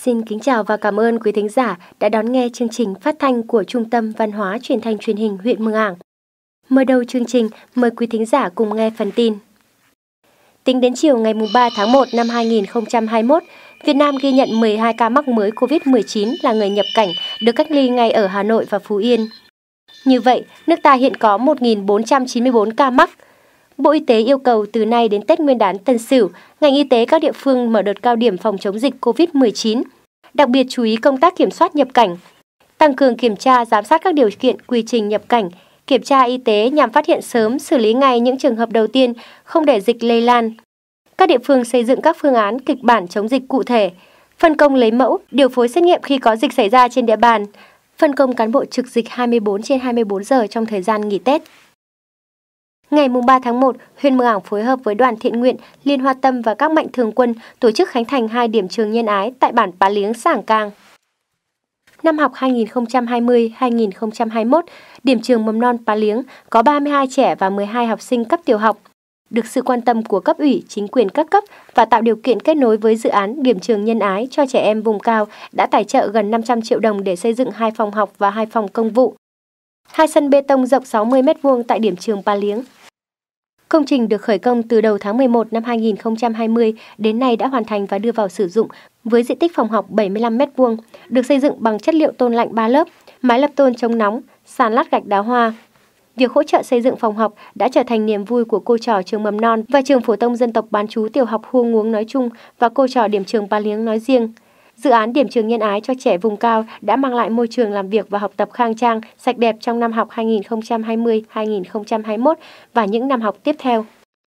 Xin kính chào và cảm ơn quý thính giả đã đón nghe chương trình phát thanh của Trung tâm Văn hóa Truyền thanh Truyền hình huyện Mường Ảng. Mở đầu chương trình, mời quý thính giả cùng nghe phần tin. Tính đến chiều ngày 3 tháng 1 năm 2021, Việt Nam ghi nhận 12 ca mắc mới COVID-19 là người nhập cảnh được cách ly ngay ở Hà Nội và Phú Yên. Như vậy, nước ta hiện có 1.494 ca mắc. Bộ Y tế yêu cầu từ nay đến Tết Nguyên đán Tân Sửu, ngành y tế các địa phương mở đợt cao điểm phòng chống dịch COVID-19, đặc biệt chú ý công tác kiểm soát nhập cảnh, tăng cường kiểm tra giám sát các điều kiện quy trình nhập cảnh, kiểm tra y tế nhằm phát hiện sớm, xử lý ngay những trường hợp đầu tiên, không để dịch lây lan. Các địa phương xây dựng các phương án kịch bản chống dịch cụ thể, phân công lấy mẫu, điều phối xét nghiệm khi có dịch xảy ra trên địa bàn, phân công cán bộ trực dịch 24/24 giờ trong thời gian nghỉ Tết. Ngày 3 tháng 1, huyện Mường Ảng phối hợp với Đoàn Thiện nguyện, Liên Hoa Tâm và các mạnh thường quân tổ chức khánh thành 2 điểm trường nhân ái tại bản Pá Liếng, xã Ảng Cang. Năm học 2020-2021, điểm trường mầm non Pá Liếng có 32 trẻ và 12 học sinh cấp tiểu học. Được sự quan tâm của cấp ủy, chính quyền các cấp và tạo điều kiện kết nối với dự án điểm trường nhân ái cho trẻ em vùng cao đã tài trợ gần 500 triệu đồng để xây dựng 2 phòng học và 2 phòng công vụ. 2 sân bê tông rộng 60 m² tại điểm trường Pá Liếng. Công trình được khởi công từ đầu tháng 11 năm 2020 đến nay đã hoàn thành và đưa vào sử dụng với diện tích phòng học 75 m², được xây dựng bằng chất liệu tôn lạnh 3 lớp, mái lập tôn chống nóng, sàn lát gạch đá hoa. Việc hỗ trợ xây dựng phòng học đã trở thành niềm vui của cô trò trường mầm non và trường phổ thông dân tộc bán trú tiểu học Hua Nguống nói chung và cô trò điểm trường Pá Liếng nói riêng. Dự án điểm trường nhân ái cho trẻ vùng cao đã mang lại môi trường làm việc và học tập khang trang, sạch đẹp trong năm học 2020-2021 và những năm học tiếp theo.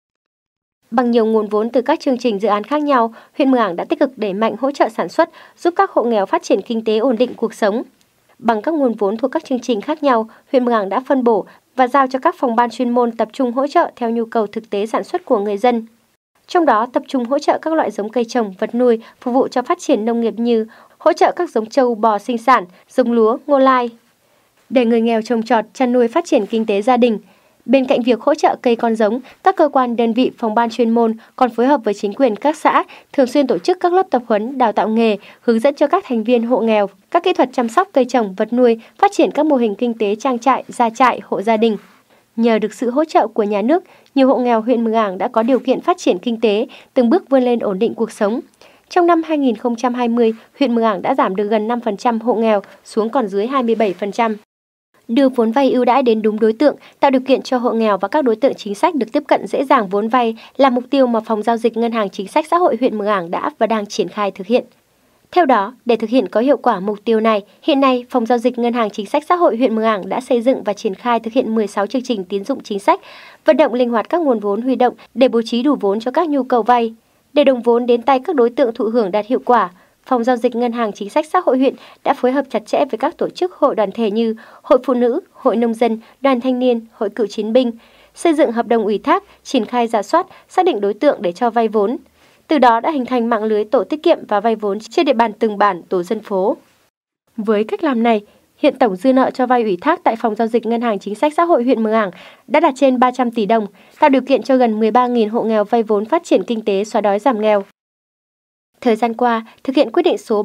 Bằng nhiều nguồn vốn từ các chương trình dự án khác nhau, huyện Mường Ảng đã tích cực đẩy mạnh hỗ trợ sản xuất, giúp các hộ nghèo phát triển kinh tế ổn định cuộc sống. Bằng các nguồn vốn thuộc các chương trình khác nhau, huyện Mường Ảng đã phân bổ và giao cho các phòng ban chuyên môn tập trung hỗ trợ theo nhu cầu thực tế sản xuất của người dân. Trong đó tập trung hỗ trợ các loại giống cây trồng, vật nuôi phục vụ cho phát triển nông nghiệp như hỗ trợ các giống trâu, bò sinh sản, giống lúa, ngô lai. Để người nghèo trồng trọt, chăn nuôi phát triển kinh tế gia đình. Bên cạnh việc hỗ trợ cây con giống, các cơ quan đơn vị phòng ban chuyên môn còn phối hợp với chính quyền các xã thường xuyên tổ chức các lớp tập huấn, đào tạo nghề, hướng dẫn cho các thành viên hộ nghèo các kỹ thuật chăm sóc cây trồng, vật nuôi, phát triển các mô hình kinh tế trang trại, gia trại, hộ gia đình. Nhờ được sự hỗ trợ của nhà nước, nhiều hộ nghèo huyện Mường Ảng đã có điều kiện phát triển kinh tế, từng bước vươn lên ổn định cuộc sống. Trong năm 2020, huyện Mường Ảng đã giảm được gần 5% hộ nghèo xuống còn dưới 27%. Đưa vốn vay ưu đãi đến đúng đối tượng, tạo điều kiện cho hộ nghèo và các đối tượng chính sách được tiếp cận dễ dàng vốn vay là mục tiêu mà Phòng Giao dịch Ngân hàng Chính sách Xã hội huyện Mường Ảng đã và đang triển khai thực hiện. Theo đó, để thực hiện có hiệu quả mục tiêu này, hiện nay Phòng Giao dịch Ngân hàng Chính sách Xã hội huyện Mường Ảng đã xây dựng và triển khai thực hiện 16 chương trình tín dụng chính sách, vận động linh hoạt các nguồn vốn huy động để bố trí đủ vốn cho các nhu cầu vay. Để đồng vốn đến tay các đối tượng thụ hưởng đạt hiệu quả, Phòng Giao dịch Ngân hàng Chính sách Xã hội huyện đã phối hợp chặt chẽ với các tổ chức hội đoàn thể như Hội Phụ nữ, Hội Nông dân, Đoàn Thanh niên, Hội Cựu chiến binh, xây dựng hợp đồng ủy thác, triển khai rà soát, xác định đối tượng để cho vay vốn. Từ đó đã hình thành mạng lưới tổ tiết kiệm và vay vốn trên địa bàn từng bản, tổ dân phố. Với cách làm này, hiện tổng dư nợ cho vay ủy thác tại Phòng Giao dịch Ngân hàng Chính sách Xã hội huyện Mường Ảng đã đạt trên 300 tỷ đồng, tạo điều kiện cho gần 13.000 hộ nghèo vay vốn phát triển kinh tế, xóa đói giảm nghèo. Thời gian qua, thực hiện quyết định số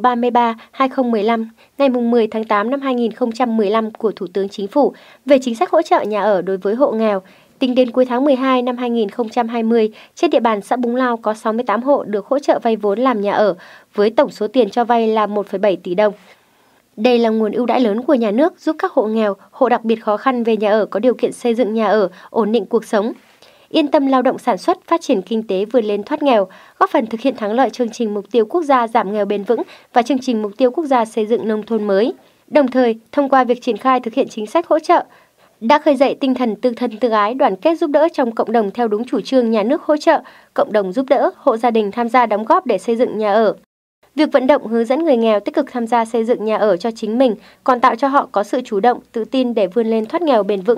33/2015 ngày 10 tháng 8 năm 2015 của Thủ tướng Chính phủ về chính sách hỗ trợ nhà ở đối với hộ nghèo, tính đến cuối tháng 12 năm 2020, trên địa bàn xã Búng Lao có 68 hộ được hỗ trợ vay vốn làm nhà ở, với tổng số tiền cho vay là 1,7 tỷ đồng. Đây là nguồn ưu đãi lớn của nhà nước giúp các hộ nghèo, hộ đặc biệt khó khăn về nhà ở có điều kiện xây dựng nhà ở, ổn định cuộc sống, yên tâm lao động sản xuất, phát triển kinh tế vươn lên thoát nghèo, góp phần thực hiện thắng lợi chương trình mục tiêu quốc gia giảm nghèo bền vững và chương trình mục tiêu quốc gia xây dựng nông thôn mới. Đồng thời, thông qua việc triển khai thực hiện chính sách hỗ trợ, đã khơi dậy tinh thần tương thân tương ái, đoàn kết giúp đỡ trong cộng đồng theo đúng chủ trương nhà nước hỗ trợ, cộng đồng giúp đỡ, hộ gia đình tham gia đóng góp để xây dựng nhà ở. Việc vận động hướng dẫn người nghèo tích cực tham gia xây dựng nhà ở cho chính mình còn tạo cho họ có sự chủ động, tự tin để vươn lên thoát nghèo bền vững.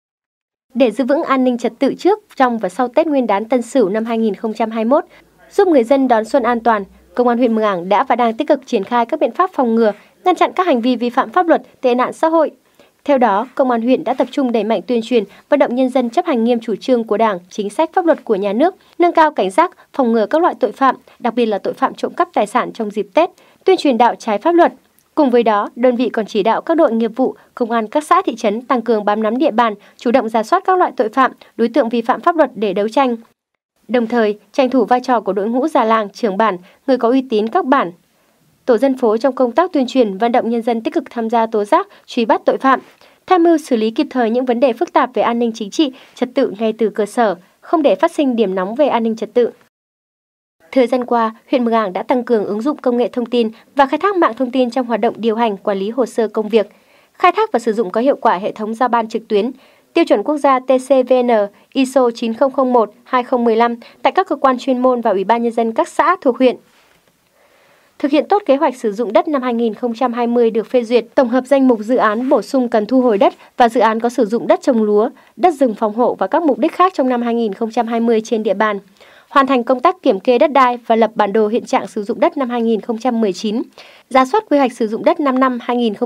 Để giữ vững an ninh trật tự trước, trong và sau Tết Nguyên đán Tân Sửu năm 2021, giúp người dân đón xuân an toàn, Công an huyện Mường Ảng đã và đang tích cực triển khai các biện pháp phòng ngừa, ngăn chặn các hành vi vi phạm pháp luật, tệ nạn xã hội. Theo đó, Công an huyện đã tập trung đẩy mạnh tuyên truyền, vận động nhân dân chấp hành nghiêm chủ trương của Đảng, chính sách pháp luật của nhà nước, nâng cao cảnh giác, phòng ngừa các loại tội phạm, đặc biệt là tội phạm trộm cắp tài sản trong dịp Tết, tuyên truyền đạo trái pháp luật. Cùng với đó, đơn vị còn chỉ đạo các đội nghiệp vụ, công an các xã thị trấn tăng cường bám nắm địa bàn, chủ động rà soát các loại tội phạm, đối tượng vi phạm pháp luật để đấu tranh. Đồng thời, tranh thủ vai trò của đội ngũ già làng, trưởng bản, người có uy tín các bản, tổ dân phố trong công tác tuyên truyền, vận động nhân dân tích cực tham gia tố giác, truy bắt tội phạm, tham mưu xử lý kịp thời những vấn đề phức tạp về an ninh chính trị, trật tự ngay từ cơ sở, không để phát sinh điểm nóng về an ninh trật tự. Thời gian qua, huyện Mường Ảng đã tăng cường ứng dụng công nghệ thông tin và khai thác mạng thông tin trong hoạt động điều hành, quản lý hồ sơ công việc, khai thác và sử dụng có hiệu quả hệ thống giao ban trực tuyến, tiêu chuẩn quốc gia TCVN, ISO 9001-2015 tại các cơ quan chuyên môn và Ủy ban Nhân dân các xã thuộc huyện. Thực hiện tốt kế hoạch sử dụng đất năm 2020 được phê duyệt, tổng hợp danh mục dự án bổ sung cần thu hồi đất và dự án có sử dụng đất trồng lúa, đất rừng phòng hộ và các mục đích khác trong năm 2020 trên địa bàn. Hoàn thành công tác kiểm kê đất đai và lập bản đồ hiện trạng sử dụng đất năm 2019, rà soát quy hoạch sử dụng đất 5 năm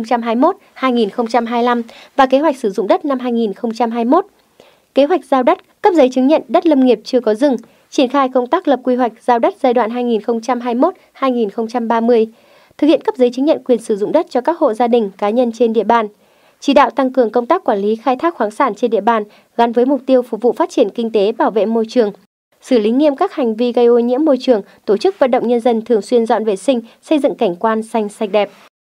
2021-2025 và kế hoạch sử dụng đất năm 2021. Kế hoạch giao đất, cấp giấy chứng nhận đất lâm nghiệp chưa có rừng, triển khai công tác lập quy hoạch giao đất giai đoạn 2021-2030, thực hiện cấp giấy chứng nhận quyền sử dụng đất cho các hộ gia đình, cá nhân trên địa bàn, chỉ đạo tăng cường công tác quản lý khai thác khoáng sản trên địa bàn gắn với mục tiêu phục vụ phát triển kinh tế, bảo vệ môi trường, xử lý nghiêm các hành vi gây ô nhiễm môi trường, tổ chức vận động nhân dân thường xuyên dọn vệ sinh, xây dựng cảnh quan xanh sạch đẹp.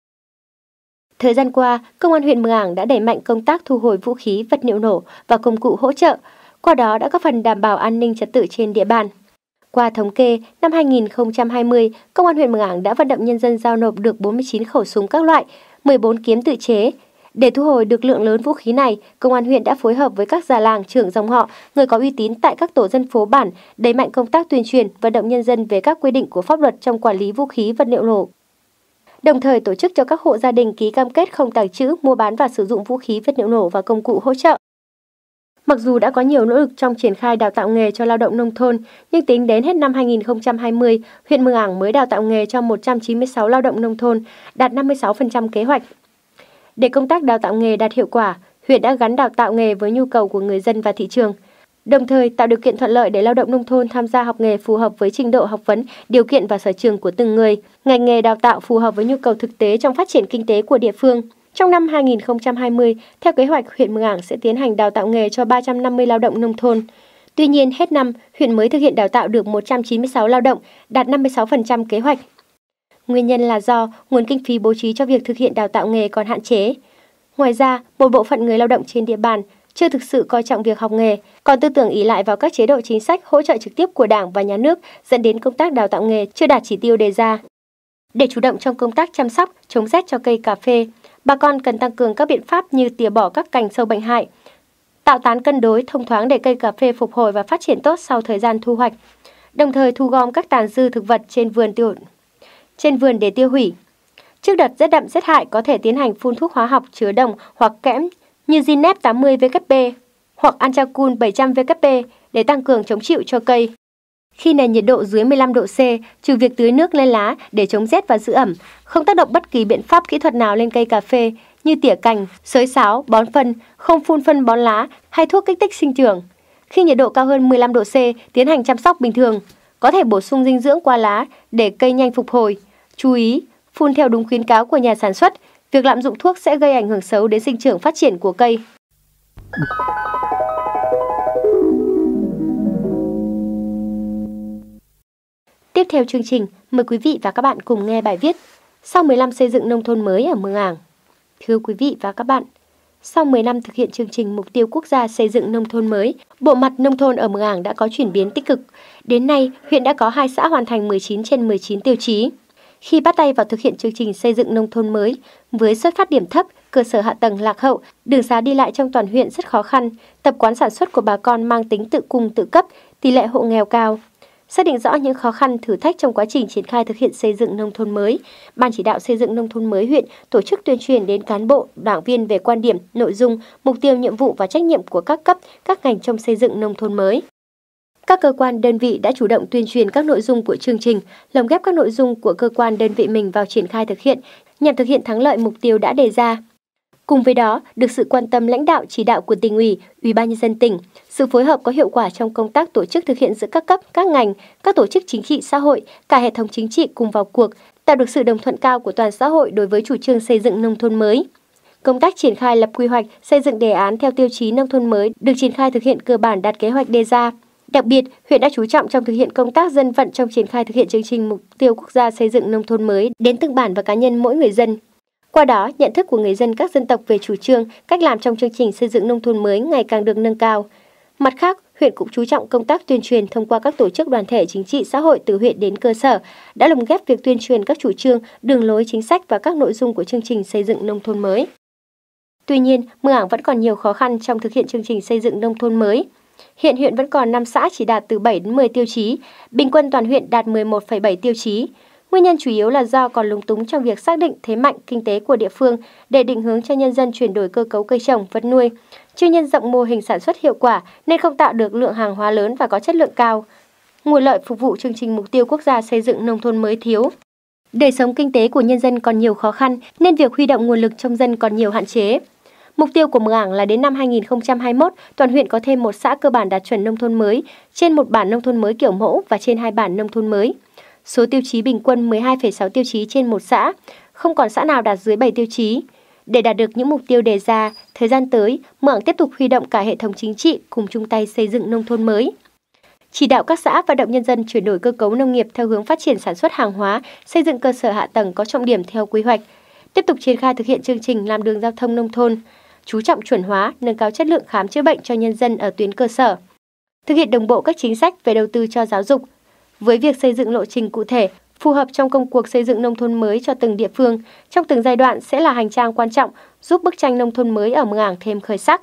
Thời gian qua, Công an huyện Mường Ảng đã đẩy mạnh công tác thu hồi vũ khí, vật liệu nổ và công cụ hỗ trợ, qua đó đã góp phần đảm bảo an ninh trật tự trên địa bàn. Qua thống kê, năm 2020, Công an huyện Mường Ảng đã vận động nhân dân giao nộp được 49 khẩu súng các loại, 14 kiếm tự chế. Để thu hồi được lượng lớn vũ khí này, Công an huyện đã phối hợp với các già làng, trưởng dòng họ, người có uy tín tại các tổ dân phố bản, đẩy mạnh công tác tuyên truyền, vận động nhân dân về các quy định của pháp luật trong quản lý vũ khí, vật liệu nổ. Đồng thời tổ chức cho các hộ gia đình ký cam kết không tàng trữ, mua bán và sử dụng vũ khí, vật liệu nổ và công cụ hỗ trợ. Mặc dù đã có nhiều nỗ lực trong triển khai đào tạo nghề cho lao động nông thôn, nhưng tính đến hết năm 2020, huyện Mường Ảng mới đào tạo nghề cho 196 lao động nông thôn, đạt 56% kế hoạch. Để công tác đào tạo nghề đạt hiệu quả, huyện đã gắn đào tạo nghề với nhu cầu của người dân và thị trường, đồng thời tạo điều kiện thuận lợi để lao động nông thôn tham gia học nghề phù hợp với trình độ học vấn, điều kiện và sở trường của từng người, ngành nghề đào tạo phù hợp với nhu cầu thực tế trong phát triển kinh tế của địa phương. Trong năm 2020, theo kế hoạch, huyện Mường Ảng sẽ tiến hành đào tạo nghề cho 350 lao động nông thôn. Tuy nhiên, hết năm, huyện mới thực hiện đào tạo được 196 lao động, đạt 56% kế hoạch. Nguyên nhân là do nguồn kinh phí bố trí cho việc thực hiện đào tạo nghề còn hạn chế. Ngoài ra, một bộ phận người lao động trên địa bàn chưa thực sự coi trọng việc học nghề, còn tư tưởng ỷ lại vào các chế độ chính sách hỗ trợ trực tiếp của Đảng và Nhà nước, dẫn đến công tác đào tạo nghề chưa đạt chỉ tiêu đề ra. Để chủ động trong công tác chăm sóc, chống rét cho cây cà phê, bà con cần tăng cường các biện pháp như tỉa bỏ các cành sâu bệnh hại, tạo tán cân đối, thông thoáng để cây cà phê phục hồi và phát triển tốt sau thời gian thu hoạch, đồng thời thu gom các tàn dư thực vật trên vườn để tiêu hủy. Trước đợt rét đậm rét hại có thể tiến hành phun thuốc hóa học chứa đồng hoặc kẽm như Zinep 80VKP hoặc Antracul 700VKP để tăng cường chống chịu cho cây. Khi nền nhiệt độ dưới 15 độ C, trừ việc tưới nước lên lá để chống rét và giữ ẩm, không tác động bất kỳ biện pháp kỹ thuật nào lên cây cà phê như tỉa cành, xới xáo, bón phân, không phun phân bón lá hay thuốc kích thích sinh trưởng. Khi nhiệt độ cao hơn 15 độ C, tiến hành chăm sóc bình thường, có thể bổ sung dinh dưỡng qua lá để cây nhanh phục hồi. Chú ý, phun theo đúng khuyến cáo của nhà sản xuất, việc lạm dụng thuốc sẽ gây ảnh hưởng xấu đến sinh trưởng phát triển của cây. Tiếp theo chương trình, mời quý vị và các bạn cùng nghe bài viết Sau 10 năm xây dựng nông thôn mới ở Mường Ảng. Thưa quý vị và các bạn, sau 10 năm thực hiện chương trình Mục tiêu Quốc gia xây dựng nông thôn mới, bộ mặt nông thôn ở Mường Ảng đã có chuyển biến tích cực. Đến nay, huyện đã có 2 xã hoàn thành 19 trên 19 tiêu chí. Khi bắt tay vào thực hiện chương trình xây dựng nông thôn mới, với xuất phát điểm thấp, cơ sở hạ tầng lạc hậu, đường xá đi lại trong toàn huyện rất khó khăn, tập quán sản xuất của bà con mang tính tự cung tự cấp, tỷ lệ hộ nghèo cao. Xác định rõ những khó khăn, thử thách trong quá trình triển khai thực hiện xây dựng nông thôn mới, Ban chỉ đạo xây dựng nông thôn mới huyện tổ chức tuyên truyền đến cán bộ, đảng viên về quan điểm, nội dung, mục tiêu, nhiệm vụ và trách nhiệm của các cấp, các ngành trong xây dựng nông thôn mới. Các cơ quan đơn vị đã chủ động tuyên truyền các nội dung của chương trình, lồng ghép các nội dung của cơ quan đơn vị mình vào triển khai thực hiện, nhằm thực hiện thắng lợi mục tiêu đã đề ra. Cùng với đó, được sự quan tâm lãnh đạo chỉ đạo của Tỉnh ủy, Ủy ban Nhân dân tỉnh, sự phối hợp có hiệu quả trong công tác tổ chức thực hiện giữa các cấp, các ngành, các tổ chức chính trị xã hội, cả hệ thống chính trị cùng vào cuộc tạo được sự đồng thuận cao của toàn xã hội đối với chủ trương xây dựng nông thôn mới. Công tác triển khai lập quy hoạch, xây dựng đề án theo tiêu chí nông thôn mới được triển khai thực hiện cơ bản đạt kế hoạch đề ra. Đặc biệt, huyện đã chú trọng trong thực hiện công tác dân vận trong triển khai thực hiện chương trình mục tiêu quốc gia xây dựng nông thôn mới đến từng bản và cá nhân mỗi người dân. Qua đó, nhận thức của người dân các dân tộc về chủ trương, cách làm trong chương trình xây dựng nông thôn mới ngày càng được nâng cao. Mặt khác, huyện cũng chú trọng công tác tuyên truyền thông qua các tổ chức đoàn thể chính trị xã hội từ huyện đến cơ sở, đã lồng ghép việc tuyên truyền các chủ trương, đường lối chính sách và các nội dung của chương trình xây dựng nông thôn mới. Tuy nhiên, Mường Ảng vẫn còn nhiều khó khăn trong thực hiện chương trình xây dựng nông thôn mới. Hiện huyện vẫn còn 5 xã chỉ đạt từ 7 đến 10 tiêu chí, bình quân toàn huyện đạt 11,7 tiêu chí. Nguyên nhân chủ yếu là do còn lúng túng trong việc xác định thế mạnh kinh tế của địa phương để định hướng cho nhân dân chuyển đổi cơ cấu cây trồng, vật nuôi, chưa nhân rộng mô hình sản xuất hiệu quả nên không tạo được lượng hàng hóa lớn và có chất lượng cao. Nguồn lợi phục vụ chương trình mục tiêu quốc gia xây dựng nông thôn mới thiếu. Đời sống kinh tế của nhân dân còn nhiều khó khăn nên việc huy động nguồn lực trong dân còn nhiều hạn chế. Mục tiêu của Mường Ảng là đến năm 2021, toàn huyện có thêm 1 xã cơ bản đạt chuẩn nông thôn mới, trên 1 bản nông thôn mới kiểu mẫu và trên 2 bản nông thôn mới. Số tiêu chí bình quân 12,6 tiêu chí trên 1 xã, không còn xã nào đạt dưới 7 tiêu chí. Để đạt được những mục tiêu đề ra, thời gian tới, Mường Ảng tiếp tục huy động cả hệ thống chính trị cùng chung tay xây dựng nông thôn mới. Chỉ đạo các xã vận động nhân dân chuyển đổi cơ cấu nông nghiệp theo hướng phát triển sản xuất hàng hóa, xây dựng cơ sở hạ tầng có trọng điểm theo quy hoạch. Tiếp tục triển khai thực hiện chương trình làm đường giao thông nông thôn, chú trọng chuẩn hóa, nâng cao chất lượng khám chữa bệnh cho nhân dân ở tuyến cơ sở. Thực hiện đồng bộ các chính sách về đầu tư cho giáo dục, với việc xây dựng lộ trình cụ thể, phù hợp trong công cuộc xây dựng nông thôn mới cho từng địa phương, trong từng giai đoạn sẽ là hành trang quan trọng giúp bức tranh nông thôn mới ở Mường Ảng thêm khởi sắc.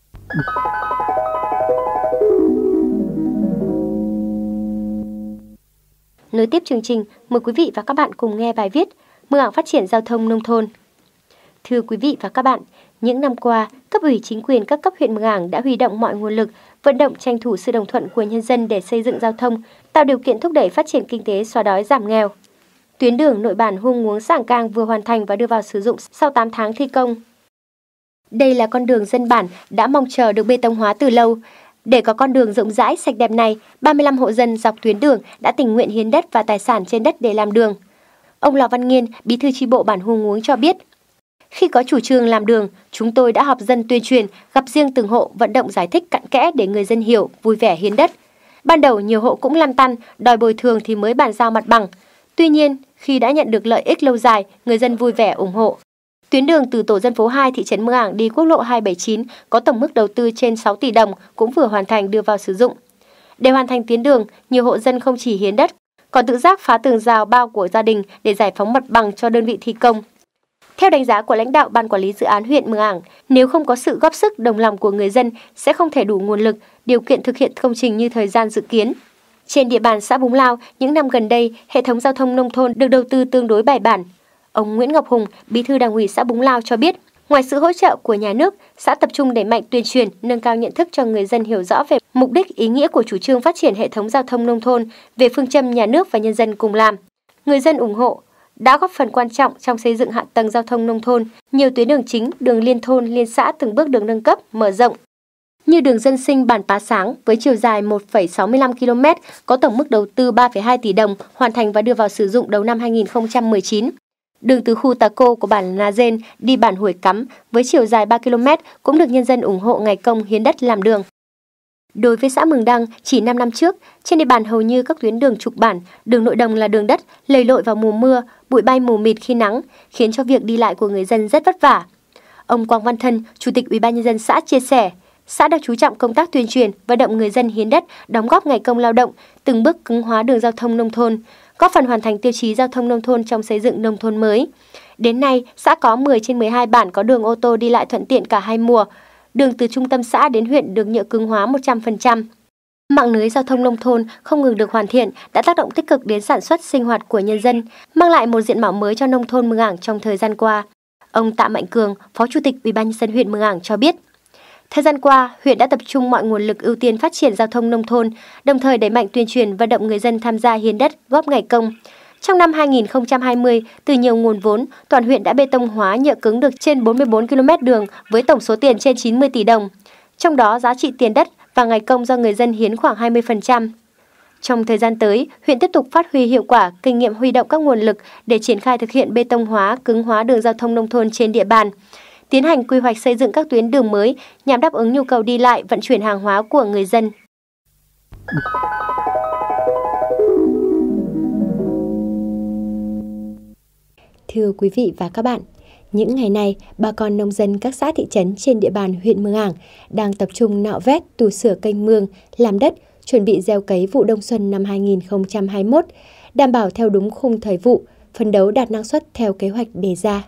Nối tiếp chương trình, mời quý vị và các bạn cùng nghe bài viết Mường Ảng phát triển giao thông nông thôn. Thưa quý vị và các bạn, những năm qua, cấp ủy chính quyền các cấp huyện Mường Ảng đã huy động mọi nguồn lực, vận động tranh thủ sự đồng thuận của nhân dân để xây dựng giao thông, tạo điều kiện thúc đẩy phát triển kinh tế, xóa đói giảm nghèo. Tuyến đường nội bản Hung Muống Sảng Cang vừa hoàn thành và đưa vào sử dụng sau 8 tháng thi công. Đây là con đường dân bản đã mong chờ được bê tông hóa từ lâu. Để có con đường rộng rãi sạch đẹp này, 35 hộ dân dọc tuyến đường đã tình nguyện hiến đất và tài sản trên đất để làm đường. Ông Lò Văn Nghiên, bí thư chi bộ bản Hung Muống cho biết, khi có chủ trương làm đường, chúng tôi đã họp dân tuyên truyền, gặp riêng từng hộ vận động giải thích cặn kẽ để người dân hiểu, vui vẻ hiến đất. Ban đầu nhiều hộ cũng lăn tăn, đòi bồi thường thì mới bàn giao mặt bằng. Tuy nhiên, khi đã nhận được lợi ích lâu dài, người dân vui vẻ ủng hộ. Tuyến đường từ tổ dân phố 2 thị trấn Mường Ảng đi quốc lộ 279 có tổng mức đầu tư trên 6 tỷ đồng cũng vừa hoàn thành đưa vào sử dụng. Để hoàn thành tuyến đường, nhiều hộ dân không chỉ hiến đất, còn tự giác phá tường rào bao của gia đình để giải phóng mặt bằng cho đơn vị thi công. Theo đánh giá của lãnh đạo Ban Quản lý Dự án huyện Mường Ảng, nếu không có sự góp sức đồng lòng của người dân sẽ không thể đủ nguồn lực, điều kiện thực hiện công trình như thời gian dự kiến. Trên địa bàn xã Búng Lao, những năm gần đây, hệ thống giao thông nông thôn được đầu tư tương đối bài bản. Ông Nguyễn Ngọc Hùng, bí thư Đảng ủy xã Búng Lao cho biết, ngoài sự hỗ trợ của nhà nước, xã tập trung đẩy mạnh tuyên truyền, nâng cao nhận thức cho người dân hiểu rõ về mục đích, ý nghĩa của chủ trương phát triển hệ thống giao thông nông thôn, về phương châm nhà nước và nhân dân cùng làm. Người dân ủng hộ, đã góp phần quan trọng trong xây dựng hạ tầng giao thông nông thôn, nhiều tuyến đường chính, đường liên thôn, liên xã từng bước được nâng cấp, mở rộng. Như đường dân sinh bản Pá Sáng với chiều dài 1,65 km, có tổng mức đầu tư 3,2 tỷ đồng, hoàn thành và đưa vào sử dụng đầu năm 2019. Đường từ khu Tà Cô của bản Na Dên đi bản Hủy Cắm với chiều dài 3 km cũng được nhân dân ủng hộ ngày công hiến đất làm đường. Đối với xã Mường Đăng, chỉ 5 năm trước, trên địa bàn hầu như các tuyến đường trục bản, đường nội đồng là đường đất, lầy lội vào mùa mưa, bụi bay mù mịt khi nắng, khiến cho việc đi lại của người dân rất vất vả. Ông Quang Văn Thân, Chủ tịch Ủy ban nhân dân xã chia sẻ, xã đã chú trọng công tác tuyên truyền, vận động người dân hiến đất, đóng góp ngày công lao động, từng bước cứng hóa đường giao thông nông thôn, góp phần hoàn thành tiêu chí giao thông nông thôn trong xây dựng nông thôn mới. Đến nay, xã có 10 trên 12 bản có đường ô tô đi lại thuận tiện cả hai mùa. Đường từ trung tâm xã đến huyện được nhựa cứng hóa 100%. Mạng lưới giao thông nông thôn không ngừng được hoàn thiện đã tác động tích cực đến sản xuất sinh hoạt của nhân dân, mang lại một diện mạo mới cho nông thôn Mường Ảng trong thời gian qua. Ông Tạ Mạnh Cường, Phó Chủ tịch Ủy ban nhân dân huyện Mường Ảng cho biết, thời gian qua, huyện đã tập trung mọi nguồn lực ưu tiên phát triển giao thông nông thôn, đồng thời đẩy mạnh tuyên truyền vận động người dân tham gia hiến đất, góp ngày công. Trong năm 2020, từ nhiều nguồn vốn, toàn huyện đã bê tông hóa nhựa cứng được trên 44 km đường với tổng số tiền trên 90 tỷ đồng. Trong đó, giá trị tiền đất và ngày công do người dân hiến khoảng 20%. Trong thời gian tới, huyện tiếp tục phát huy hiệu quả kinh nghiệm huy động các nguồn lực để triển khai thực hiện bê tông hóa, cứng hóa đường giao thông nông thôn trên địa bàn, tiến hành quy hoạch xây dựng các tuyến đường mới nhằm đáp ứng nhu cầu đi lại, vận chuyển hàng hóa của người dân. Thưa quý vị và các bạn, những ngày này, bà con nông dân các xã thị trấn trên địa bàn huyện Mường Ảng đang tập trung nạo vét, tu sửa kênh mương, làm đất, chuẩn bị gieo cấy vụ đông xuân năm 2021, đảm bảo theo đúng khung thời vụ, phấn đấu đạt năng suất theo kế hoạch đề ra.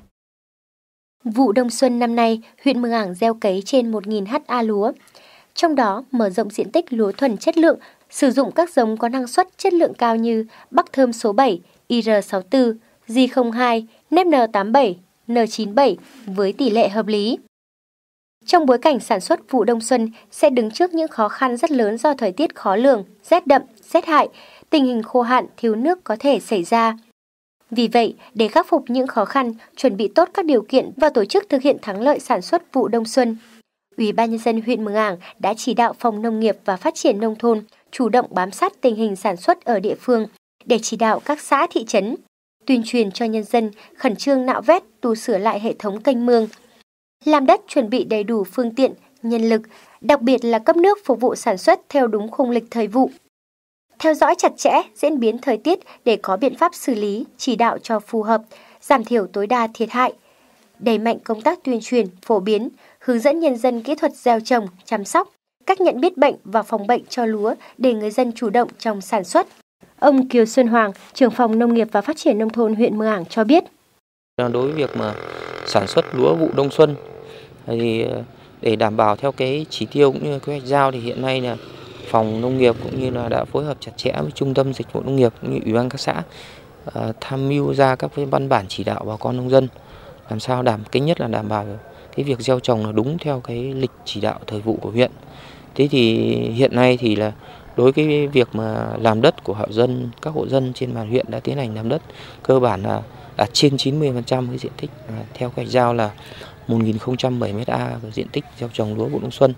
Vụ đông xuân năm nay, huyện Mường Ảng gieo cấy trên 1.000 ha lúa. Trong đó, mở rộng diện tích lúa thuần chất lượng, sử dụng các giống có năng suất chất lượng cao như Bắc Thơm số 7, IR64, J02, Nếp N87, N97 với tỷ lệ hợp lý. Trong bối cảnh sản xuất vụ đông xuân sẽ đứng trước những khó khăn rất lớn do thời tiết khó lường, rét đậm, rét hại, tình hình khô hạn, thiếu nước có thể xảy ra. Vì vậy, để khắc phục những khó khăn, chuẩn bị tốt các điều kiện và tổ chức thực hiện thắng lợi sản xuất vụ đông xuân, Ủy ban nhân dân huyện Mường Ảng đã chỉ đạo Phòng Nông nghiệp và Phát triển nông thôn chủ động bám sát tình hình sản xuất ở địa phương để chỉ đạo các xã thị trấn tuyên truyền cho nhân dân khẩn trương nạo vét, tu sửa lại hệ thống kênh mương, làm đất chuẩn bị đầy đủ phương tiện, nhân lực, đặc biệt là cấp nước phục vụ sản xuất theo đúng khung lịch thời vụ. Theo dõi chặt chẽ diễn biến thời tiết để có biện pháp xử lý, chỉ đạo cho phù hợp, giảm thiểu tối đa thiệt hại. Đẩy mạnh công tác tuyên truyền, phổ biến, hướng dẫn nhân dân kỹ thuật gieo trồng, chăm sóc, cách nhận biết bệnh và phòng bệnh cho lúa để người dân chủ động trong sản xuất. Ông Kiều Xuân Hoàng, trưởng phòng Nông nghiệp và Phát triển nông thôn huyện Mường Ảng cho biết. Đối với việc mà sản xuất lúa vụ đông xuân thì để đảm bảo theo cái chỉ tiêu cũng như kế hoạch giao thì hiện nay là Phòng Nông nghiệp cũng như là đã phối hợp chặt chẽ với Trung tâm Dịch vụ Nông nghiệp cũng như Ủy ban các xã tham mưu ra các văn bản chỉ đạo bà con nông dân làm sao cái nhất là đảm bảo cái việc gieo trồng là đúng theo cái lịch chỉ đạo thời vụ của huyện. Thế thì hiện nay thì là đối với cái việc mà làm đất của các hộ dân trên bàn huyện đã tiến hành làm đất cơ bản là đạt trên 90% cái diện tích theo kế hoạch giao là 1.070 ha diện tích gieo trồng lúa vụ đông xuân.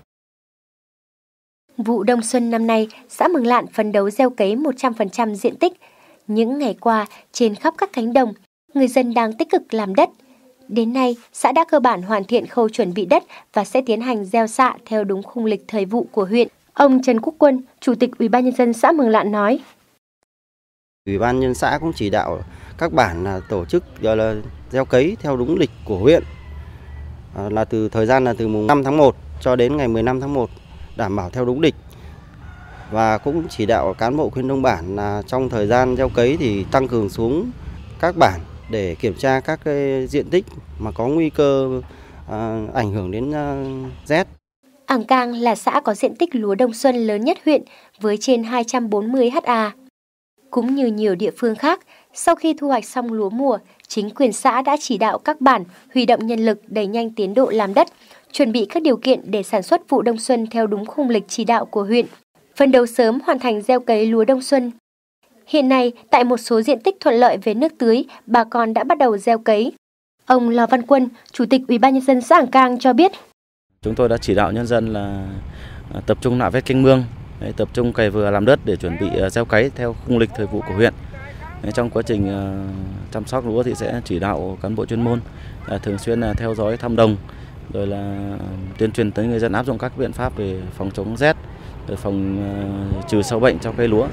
Vụ đông xuân năm nay, xã Mường Lạn phấn đấu gieo cấy 100% diện tích. Những ngày qua, trên khắp các cánh đồng, người dân đang tích cực làm đất. Đến nay, xã đã cơ bản hoàn thiện khâu chuẩn bị đất và sẽ tiến hành gieo xạ theo đúng khung lịch thời vụ của huyện. Ông Trần Quốc Quân, Chủ tịch Ủy ban nhân dân xã Mường Lạn nói: Ủy ban nhân xã cũng chỉ đạo các bản là tổ chức là gieo cấy theo đúng lịch của huyện. Là thời gian là từ mùng 5 tháng 1 cho đến ngày 15 tháng 1 đảm bảo theo đúng lịch. Và cũng chỉ đạo cán bộ khuyến nông bản là trong thời gian gieo cấy thì tăng cường xuống các bản để kiểm tra các cái diện tích mà có nguy cơ ảnh hưởng đến rét. Ảng Cang là xã có diện tích lúa đông xuân lớn nhất huyện với trên 240 ha. Cũng như nhiều địa phương khác, sau khi thu hoạch xong lúa mùa, chính quyền xã đã chỉ đạo các bản huy động nhân lực đẩy nhanh tiến độ làm đất, chuẩn bị các điều kiện để sản xuất vụ đông xuân theo đúng khung lịch chỉ đạo của huyện, phấn đấu sớm hoàn thành gieo cấy lúa đông xuân. Hiện nay, tại một số diện tích thuận lợi về nước tưới, bà con đã bắt đầu gieo cấy. Ông Lò Văn Quân, Chủ tịch Ủy ban nhân dân xã Ảng Cang cho biết: Chúng tôi đã chỉ đạo nhân dân là tập trung nạo vét kênh mương, tập trung cày vừa làm đất để chuẩn bị gieo cấy theo khung lịch thời vụ của huyện. Trong quá trình chăm sóc lúa thì sẽ chỉ đạo cán bộ chuyên môn thường xuyên theo dõi thăm đồng, rồi là tuyên truyền tới người dân áp dụng các biện pháp về phòng chống rét, rồi phòng trừ sâu bệnh cho cây lúa.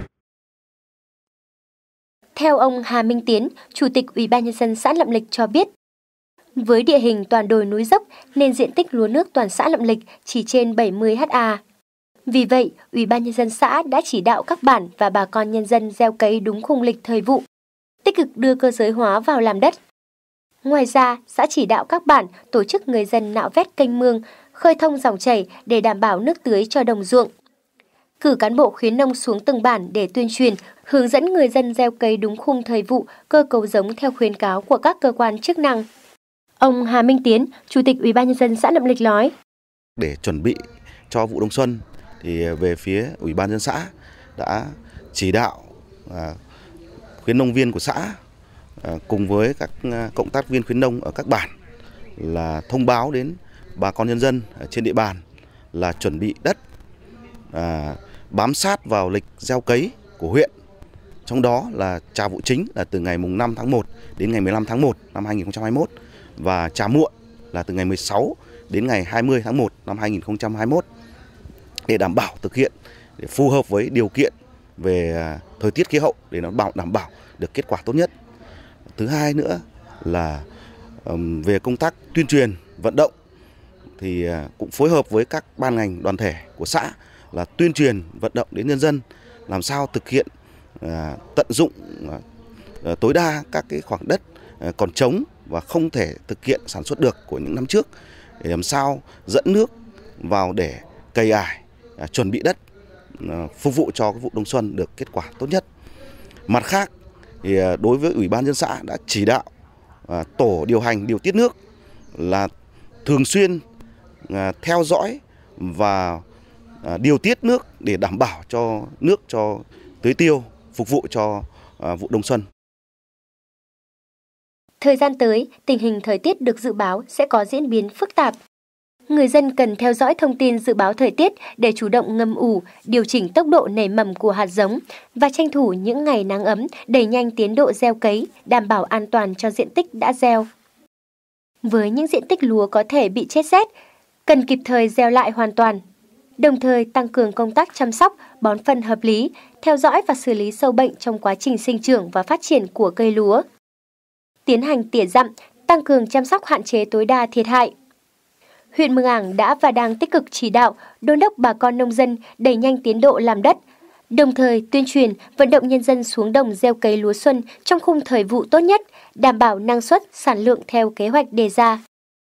Theo ông Hà Minh Tiến, Chủ tịch Ủy ban nhân dân xã Nậm Lịch cho biết, với địa hình toàn đồi núi dốc nên diện tích lúa nước toàn xã Nậm Lịch chỉ trên 70 ha. Vì vậy, Ủy ban nhân dân xã đã chỉ đạo các bản và bà con nhân dân gieo cấy đúng khung lịch thời vụ, tích cực đưa cơ giới hóa vào làm đất. Ngoài ra, xã chỉ đạo các bản tổ chức người dân nạo vét kênh mương, khơi thông dòng chảy để đảm bảo nước tưới cho đồng ruộng. Cử cán bộ khuyến nông xuống từng bản để tuyên truyền, hướng dẫn người dân gieo cấy đúng khung thời vụ, cơ cấu giống theo khuyến cáo của các cơ quan chức năng. Ông Hà Minh Tiến, Chủ tịch Ủy ban nhân dân xã Nậm Lịch nói: Để chuẩn bị cho vụ đông xuân thì về phía Ủy ban nhân xã đã chỉ đạo khuyến nông viên của xã cùng với các cộng tác viên khuyến nông ở các bản là thông báo đến bà con nhân dân trên địa bàn là chuẩn bị đất, bám sát vào lịch gieo cấy của huyện. Trong đó là trà vụ chính là từ ngày mùng 5 tháng 1 đến ngày 15 tháng 1 năm 2021 và trà muộn là từ ngày 16 đến ngày 20 tháng 1 năm 2021 để đảm bảo thực hiện để phù hợp với điều kiện về thời tiết khí hậu để nó đảm bảo được kết quả tốt nhất. Thứ hai nữa là về công tác tuyên truyền vận động thì cũng phối hợp với các ban ngành đoàn thể của xã là tuyên truyền vận động đến nhân dân làm sao thực hiện tận dụng tối đa các cái khoảng đất còn trống và không thể thực hiện sản xuất được của những năm trước để làm sao dẫn nước vào để cày ải, chuẩn bị đất phục vụ cho cái vụ đông xuân được kết quả tốt nhất. Mặt khác thì đối với Ủy ban nhân dân xã đã chỉ đạo tổ điều hành điều tiết nước là thường xuyên theo dõi và điều tiết nước để đảm bảo cho nước cho tưới tiêu phục vụ cho vụ đông xuân. Thời gian tới, tình hình thời tiết được dự báo sẽ có diễn biến phức tạp. Người dân cần theo dõi thông tin dự báo thời tiết để chủ động ngâm ủ, điều chỉnh tốc độ nảy mầm của hạt giống và tranh thủ những ngày nắng ấm, đẩy nhanh tiến độ gieo cấy, đảm bảo an toàn cho diện tích đã gieo. Với những diện tích lúa có thể bị chết rét, cần kịp thời gieo lại hoàn toàn. Đồng thời tăng cường công tác chăm sóc, bón phân hợp lý, theo dõi và xử lý sâu bệnh trong quá trình sinh trưởng và phát triển của cây lúa. Tiến hành tỉa dặm, tăng cường chăm sóc hạn chế tối đa thiệt hại. Huyện Mường Ảng đã và đang tích cực chỉ đạo, đôn đốc bà con nông dân đẩy nhanh tiến độ làm đất, đồng thời tuyên truyền, vận động nhân dân xuống đồng gieo cấy lúa xuân trong khung thời vụ tốt nhất, đảm bảo năng suất, sản lượng theo kế hoạch đề ra.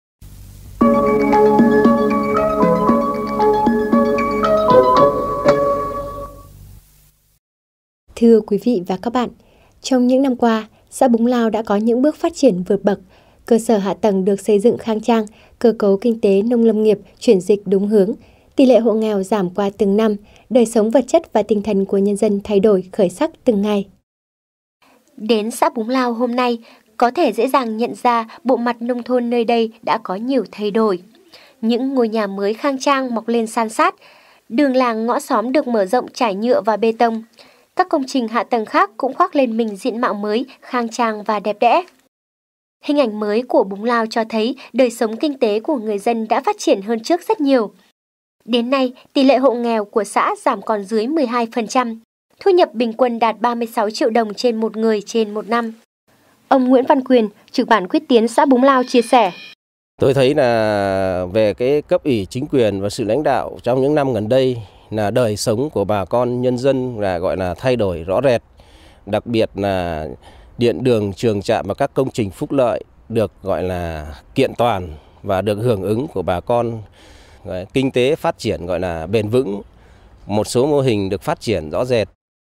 Thưa quý vị và các bạn, trong những năm qua, xã Búng Lao đã có những bước phát triển vượt bậc, cơ sở hạ tầng được xây dựng khang trang, cơ cấu kinh tế nông lâm nghiệp chuyển dịch đúng hướng, tỷ lệ hộ nghèo giảm qua từng năm, đời sống vật chất và tinh thần của nhân dân thay đổi khởi sắc từng ngày. Đến xã Búng Lao hôm nay, có thể dễ dàng nhận ra bộ mặt nông thôn nơi đây đã có nhiều thay đổi. Những ngôi nhà mới khang trang mọc lên san sát, đường làng ngõ xóm được mở rộng trải nhựa và bê tông. Các công trình hạ tầng khác cũng khoác lên mình diện mạo mới, khang trang và đẹp đẽ. Hình ảnh mới của Búng Lao cho thấy đời sống kinh tế của người dân đã phát triển hơn trước rất nhiều. Đến nay, tỷ lệ hộ nghèo của xã giảm còn dưới 12%, thu nhập bình quân đạt 36 triệu đồng trên một người trên một năm. Ông Nguyễn Văn Quyền, trưởng bản Quyết Tiến xã Búng Lao chia sẻ. Tôi thấy là về cái cấp ủy chính quyền và sự lãnh đạo trong những năm gần đây là đời sống của bà con nhân dân là gọi là thay đổi rõ rệt, đặc biệt là điện đường, trường trạm và các công trình phúc lợi được gọi là kiện toàn và được hưởng ứng của bà con. Kinh tế phát triển gọi là bền vững, một số mô hình được phát triển rõ rệt.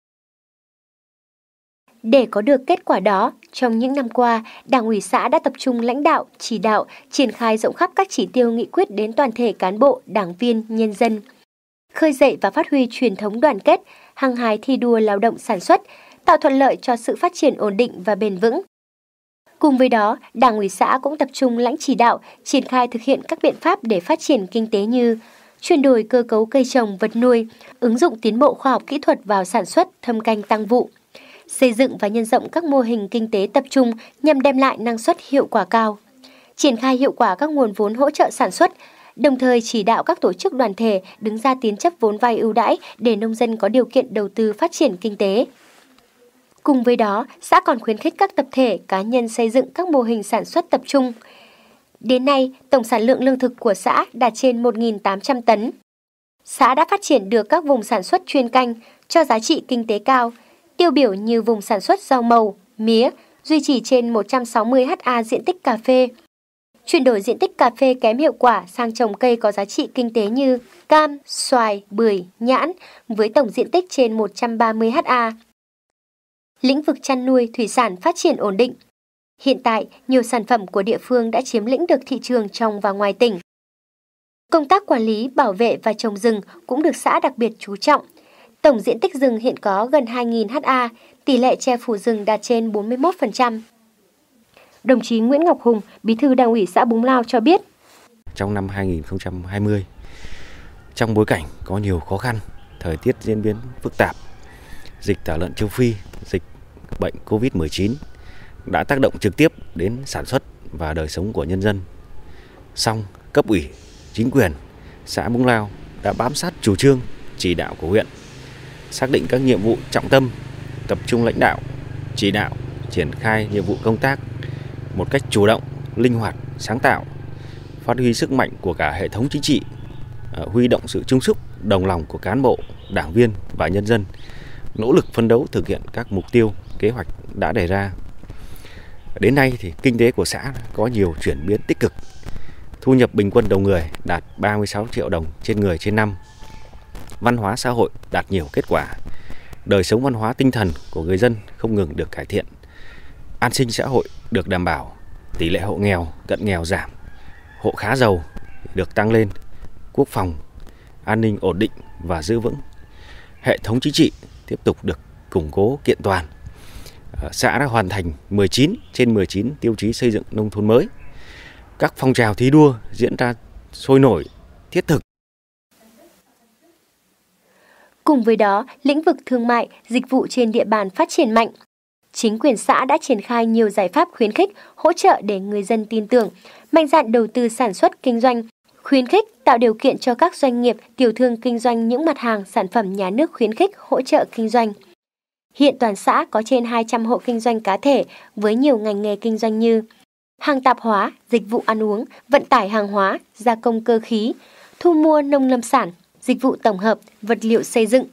Để có được kết quả đó, trong những năm qua, Đảng ủy xã đã tập trung lãnh đạo, chỉ đạo, triển khai rộng khắp các chỉ tiêu nghị quyết đến toàn thể cán bộ, đảng viên, nhân dân. Khơi dậy và phát huy truyền thống đoàn kết, hăng hái thi đua lao động sản xuất, tạo thuận lợi cho sự phát triển ổn định và bền vững. Cùng với đó, Đảng ủy xã cũng tập trung lãnh chỉ đạo, triển khai thực hiện các biện pháp để phát triển kinh tế như chuyển đổi cơ cấu cây trồng, vật nuôi, ứng dụng tiến bộ khoa học kỹ thuật vào sản xuất, thâm canh tăng vụ, xây dựng và nhân rộng các mô hình kinh tế tập trung nhằm đem lại năng suất hiệu quả cao, triển khai hiệu quả các nguồn vốn hỗ trợ sản xuất, đồng thời chỉ đạo các tổ chức đoàn thể đứng ra tín chấp vốn vay ưu đãi để nông dân có điều kiện đầu tư phát triển kinh tế. Cùng với đó, xã còn khuyến khích các tập thể, cá nhân xây dựng các mô hình sản xuất tập trung. Đến nay, tổng sản lượng lương thực của xã đạt trên 1.800 tấn. Xã đã phát triển được các vùng sản xuất chuyên canh cho giá trị kinh tế cao, tiêu biểu như vùng sản xuất rau màu, mía, duy trì trên 160 ha diện tích cà phê. Chuyển đổi diện tích cà phê kém hiệu quả sang trồng cây có giá trị kinh tế như cam, xoài, bưởi, nhãn với tổng diện tích trên 130 ha. Lĩnh vực chăn nuôi, thủy sản phát triển ổn định. Hiện tại, nhiều sản phẩm của địa phương đã chiếm lĩnh được thị trường trong và ngoài tỉnh. Công tác quản lý, bảo vệ và trồng rừng cũng được xã đặc biệt chú trọng. Tổng diện tích rừng hiện có gần 2.000 ha, tỷ lệ che phủ rừng đạt trên 41%. Đồng chí Nguyễn Ngọc Hùng, Bí thư Đảng ủy xã Búng Lao cho biết. Trong năm 2020, trong bối cảnh có nhiều khó khăn, thời tiết diễn biến phức tạp, dịch tả lợn châu Phi, dịch bệnh Covid-19 đã tác động trực tiếp đến sản xuất và đời sống của nhân dân. Song cấp ủy, chính quyền xã Búng Lao đã bám sát chủ trương, chỉ đạo của huyện, xác định các nhiệm vụ trọng tâm, tập trung lãnh đạo, chỉ đạo, triển khai nhiệm vụ công tác một cách chủ động, linh hoạt, sáng tạo, phát huy sức mạnh của cả hệ thống chính trị, huy động sự chung sức, đồng lòng của cán bộ, đảng viên và nhân dân, nỗ lực phấn đấu thực hiện các mục tiêu, kế hoạch đã đề ra. Đến nay thì kinh tế của xã có nhiều chuyển biến tích cực. Thu nhập bình quân đầu người đạt 36 triệu đồng trên người trên năm. Văn hóa xã hội đạt nhiều kết quả. Đời sống văn hóa tinh thần của người dân không ngừng được cải thiện. An sinh xã hội được đảm bảo, tỷ lệ hộ nghèo, cận nghèo giảm, hộ khá giàu được tăng lên, quốc phòng, an ninh ổn định và giữ vững. Hệ thống chính trị tiếp tục được củng cố kiện toàn. Xã đã hoàn thành 19 trên 19 tiêu chí xây dựng nông thôn mới. Các phong trào thi đua diễn ra sôi nổi, thiết thực. Cùng với đó, lĩnh vực thương mại, dịch vụ trên địa bàn phát triển mạnh. Chính quyền xã đã triển khai nhiều giải pháp khuyến khích, hỗ trợ để người dân tin tưởng, mạnh dạn đầu tư sản xuất kinh doanh, khuyến khích tạo điều kiện cho các doanh nghiệp, tiểu thương kinh doanh những mặt hàng, sản phẩm nhà nước khuyến khích hỗ trợ kinh doanh. Hiện toàn xã có trên 200 hộ kinh doanh cá thể với nhiều ngành nghề kinh doanh như hàng tạp hóa, dịch vụ ăn uống, vận tải hàng hóa, gia công cơ khí, thu mua nông lâm sản, dịch vụ tổng hợp, vật liệu xây dựng.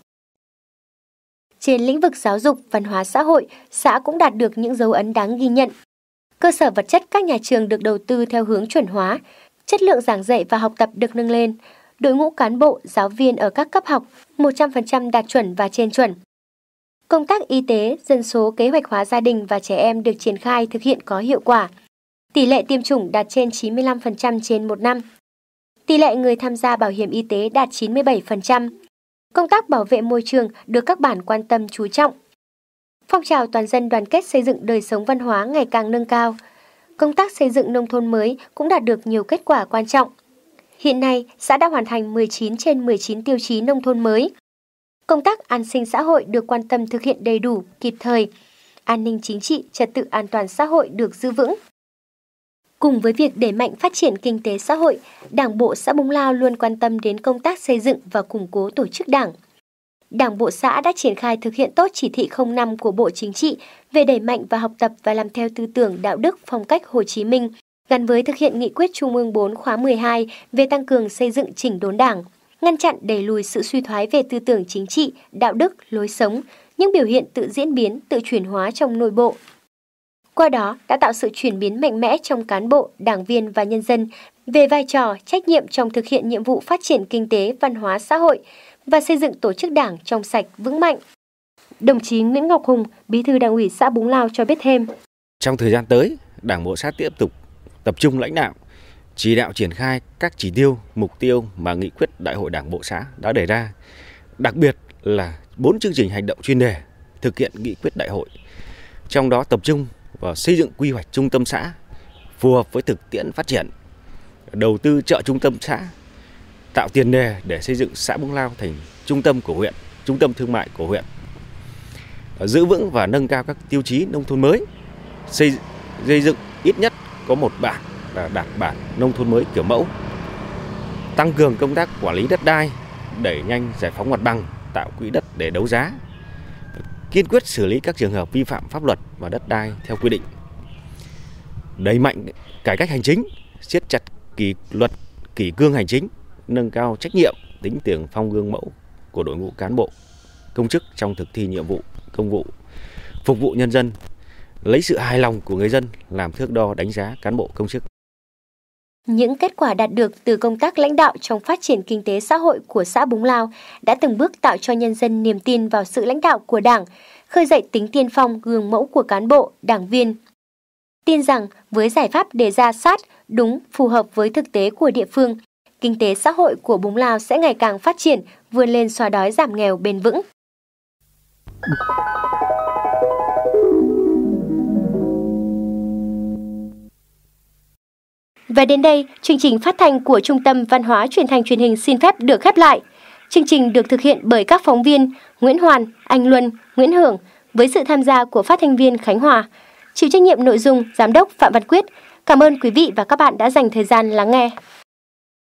Trên lĩnh vực giáo dục, văn hóa xã hội, xã cũng đạt được những dấu ấn đáng ghi nhận. Cơ sở vật chất các nhà trường được đầu tư theo hướng chuẩn hóa, chất lượng giảng dạy và học tập được nâng lên, đội ngũ cán bộ, giáo viên ở các cấp học 100% đạt chuẩn và trên chuẩn. Công tác y tế, dân số, kế hoạch hóa gia đình và trẻ em được triển khai thực hiện có hiệu quả. Tỷ lệ tiêm chủng đạt trên 95% trên một năm. Tỷ lệ người tham gia bảo hiểm y tế đạt 97%. Công tác bảo vệ môi trường được các bản quan tâm chú trọng. Phong trào toàn dân đoàn kết xây dựng đời sống văn hóa ngày càng nâng cao. Công tác xây dựng nông thôn mới cũng đạt được nhiều kết quả quan trọng. Hiện nay, xã đã hoàn thành 19 trên 19 tiêu chí nông thôn mới. Công tác an sinh xã hội được quan tâm thực hiện đầy đủ, kịp thời. An ninh chính trị, trật tự an toàn xã hội được giữ vững. Cùng với việc đẩy mạnh phát triển kinh tế xã hội, Đảng bộ xã Búng Lao luôn quan tâm đến công tác xây dựng và củng cố tổ chức Đảng. Đảng bộ xã đã triển khai thực hiện tốt chỉ thị 05 của Bộ Chính trị về đẩy mạnh và học tập và làm theo tư tưởng đạo đức phong cách Hồ Chí Minh, gắn với thực hiện nghị quyết Trung ương 4 khóa 12 về tăng cường xây dựng chỉnh đốn Đảng, ngăn chặn đẩy lùi sự suy thoái về tư tưởng chính trị, đạo đức, lối sống, những biểu hiện tự diễn biến, tự chuyển hóa trong nội bộ. Qua đó đã tạo sự chuyển biến mạnh mẽ trong cán bộ, đảng viên và nhân dân về vai trò, trách nhiệm trong thực hiện nhiệm vụ phát triển kinh tế, văn hóa xã hội và xây dựng tổ chức Đảng trong sạch, vững mạnh. Đồng chí Nguyễn Ngọc Hùng, Bí thư Đảng ủy xã Búng Lao cho biết thêm. Trong thời gian tới, Đảng bộ xã tiếp tục tập trung lãnh đạo, chỉ đạo triển khai các chỉ tiêu, mục tiêu mà nghị quyết Đại hội Đảng bộ xã đã đề ra, đặc biệt là 4 chương trình hành động chuyên đề thực hiện nghị quyết đại hội. Trong đó tập trung vào xây dựng quy hoạch trung tâm xã phù hợp với thực tiễn phát triển, đầu tư chợ trung tâm xã, tạo tiền đề để xây dựng xã Búng Lao thành trung tâm của huyện, trung tâm thương mại của huyện, giữ vững và nâng cao các tiêu chí nông thôn mới, xây dựng ít nhất có một bản là đạt bản nông thôn mới kiểu mẫu, tăng cường công tác quản lý đất đai, đẩy nhanh giải phóng mặt bằng, tạo quỹ đất để đấu giá, kiên quyết xử lý các trường hợp vi phạm pháp luật và đất đai theo quy định, đẩy mạnh cải cách hành chính, siết chặt kỷ luật, kỷ cương hành chính, nâng cao trách nhiệm, tính tiền phong gương mẫu của đội ngũ cán bộ, công chức trong thực thi nhiệm vụ, công vụ, phục vụ nhân dân, lấy sự hài lòng của người dân làm thước đo đánh giá cán bộ công chức. Những kết quả đạt được từ công tác lãnh đạo trong phát triển kinh tế xã hội của xã Búng Lao đã từng bước tạo cho nhân dân niềm tin vào sự lãnh đạo của Đảng, khơi dậy tính tiên phong gương mẫu của cán bộ, đảng viên. Tin rằng với giải pháp đề ra sát, đúng, phù hợp với thực tế của địa phương, kinh tế xã hội của Búng Lao sẽ ngày càng phát triển, vươn lên xóa đói giảm nghèo bền vững. Và đến đây, chương trình phát thanh của Trung tâm Văn hóa Truyền thanh Truyền hình xin phép được khép lại. Chương trình được thực hiện bởi các phóng viên Nguyễn Hoàn, Anh Luân, Nguyễn Hưởng với sự tham gia của phát thanh viên Khánh Hòa. Chịu trách nhiệm nội dung Giám đốc Phạm Văn Quyết. Cảm ơn quý vị và các bạn đã dành thời gian lắng nghe.